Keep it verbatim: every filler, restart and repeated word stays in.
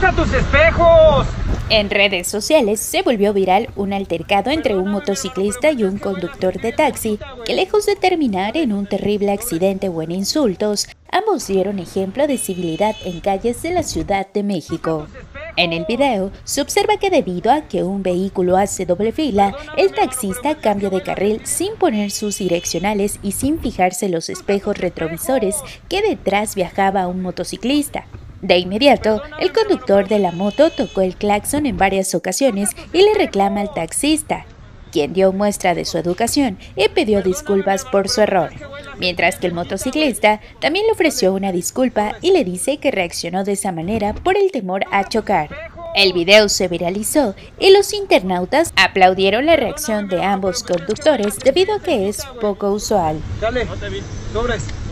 ¡Revisa tus espejos! En redes sociales se volvió viral un altercado entre un motociclista y un conductor de taxi, que lejos de terminar en un terrible accidente o en insultos, ambos dieron ejemplo de civilidad en calles de la Ciudad de México. En el video se observa que debido a que un vehículo hace doble fila, el taxista cambia de carril sin poner sus direccionales y sin fijarse los espejos retrovisores que detrás viajaba un motociclista. De inmediato, el conductor de la moto tocó el claxon en varias ocasiones y le reclama al taxista, quien dio muestra de su educación y pidió disculpas por su error, mientras que el motociclista también le ofreció una disculpa y le dice que reaccionó de esa manera por el temor a chocar. El video se viralizó y los internautas aplaudieron la reacción de ambos conductores debido a que es poco usual. Dale, sobres.